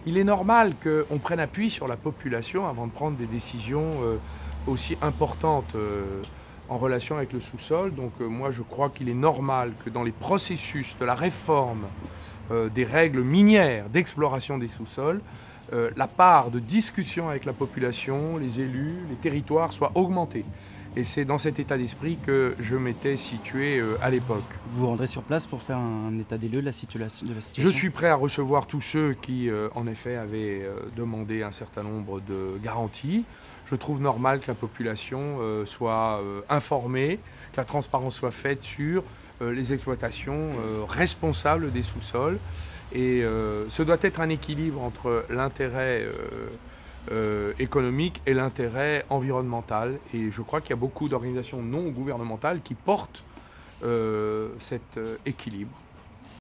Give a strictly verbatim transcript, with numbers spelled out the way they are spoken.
Il est normal qu'on prenne appui sur la population avant de prendre des décisions euh, aussi importantes euh, en relation avec le sous-sol. Donc euh, moi je crois qu'il est normal que dans les processus de la réforme euh, des règles minières d'exploration des sous-sols, euh, la part de discussion avec la population, les élus, les territoires soit augmentée. Et c'est dans cet état d'esprit que je m'étais situé euh, à l'époque. Vous vous rendrez sur place pour faire un état des lieux de la situation, de la situation Je suis prêt à recevoir tous ceux qui, euh, en effet, avaient euh, demandé un certain nombre de garanties. Je trouve normal que la population euh, soit euh, informée, que la transparence soit faite sur euh, les exploitations euh, responsables des sous-sols. Et euh, ce doit être un équilibre entre l'intérêt euh, euh, économique et l'intérêt environnemental. Et je crois qu'il y a beaucoup d'organisations non gouvernementales qui portent euh, cet euh, équilibre.